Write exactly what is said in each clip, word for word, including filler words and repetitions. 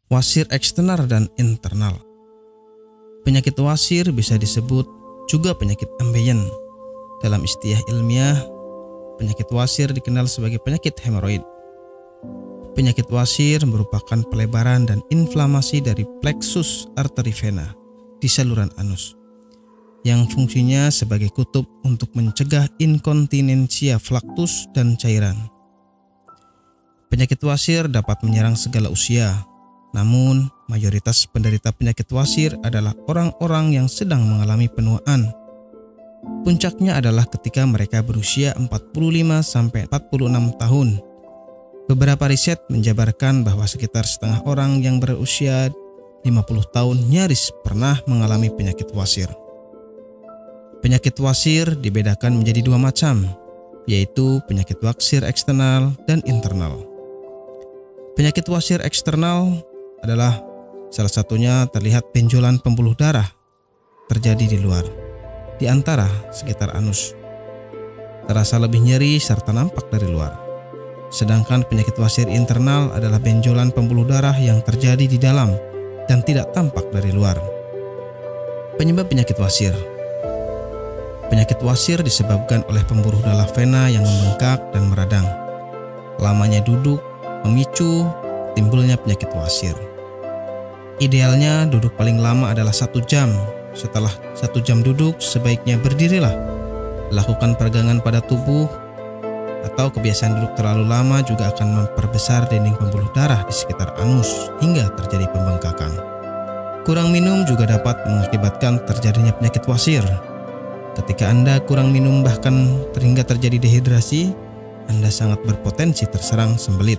Wasir eksternal dan internal. Penyakit wasir bisa disebut juga penyakit ambeien. Dalam istilah ilmiah, penyakit wasir dikenal sebagai penyakit hemoroid. Penyakit wasir merupakan pelebaran dan inflamasi dari plexus arteri vena di saluran anus, yang fungsinya sebagai kutub untuk mencegah inkontinensia flaktus dan cairan. Penyakit wasir dapat menyerang segala usia, namun mayoritas penderita penyakit wasir adalah orang-orang yang sedang mengalami penuaan. Puncaknya adalah ketika mereka berusia empat puluh lima sampai empat puluh enam tahun. Beberapa riset menjabarkan bahwa sekitar setengah orang yang berusia lima puluh tahun nyaris pernah mengalami penyakit wasir. Penyakit wasir dibedakan menjadi dua macam, yaitu penyakit wasir eksternal dan internal. Penyakit wasir eksternal adalah salah satunya terlihat benjolan pembuluh darah terjadi di luar, di antara sekitar anus. Terasa lebih nyeri serta nampak dari luar. Sedangkan penyakit wasir internal adalah benjolan pembuluh darah yang terjadi di dalam dan tidak tampak dari luar. Penyebab penyakit wasir. Penyakit wasir disebabkan oleh pembuluh darah vena yang membengkak dan meradang. Lamanya duduk memicu timbulnya penyakit wasir. Idealnya duduk paling lama adalah satu jam. Setelah satu jam duduk, sebaiknya berdirilah. Lakukan peregangan pada tubuh, atau kebiasaan duduk terlalu lama juga akan memperbesar dinding pembuluh darah di sekitar anus hingga terjadi pembengkakan. Kurang minum juga dapat mengakibatkan terjadinya penyakit wasir. Ketika Anda kurang minum bahkan hingga terjadi dehidrasi, Anda sangat berpotensi terserang sembelit.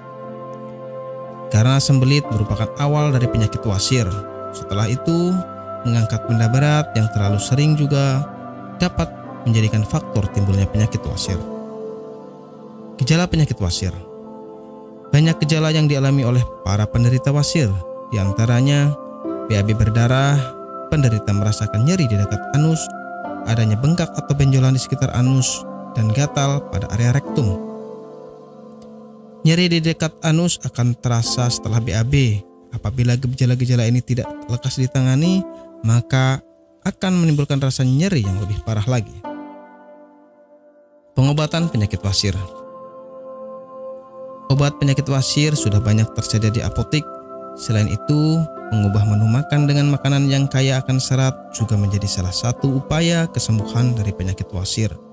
Karena sembelit merupakan awal dari penyakit wasir. Setelah itu, mengangkat benda berat yang terlalu sering juga dapat menjadikan faktor timbulnya penyakit wasir. Gejala penyakit wasir. Banyak gejala yang dialami oleh para penderita wasir, di antaranya B A B berdarah, penderita merasakan nyeri di dekat anus, adanya bengkak atau benjolan di sekitar anus, dan gatal pada area rektum. Nyeri di dekat anus akan terasa setelah B A B. Apabila gejala-gejala ini tidak lekas ditangani, maka akan menimbulkan rasa nyeri yang lebih parah lagi. Pengobatan penyakit wasir. Obat penyakit wasir sudah banyak tersedia di apotik. Selain itu, mengubah menu makan dengan makanan yang kaya akan serat juga menjadi salah satu upaya kesembuhan dari penyakit wasir.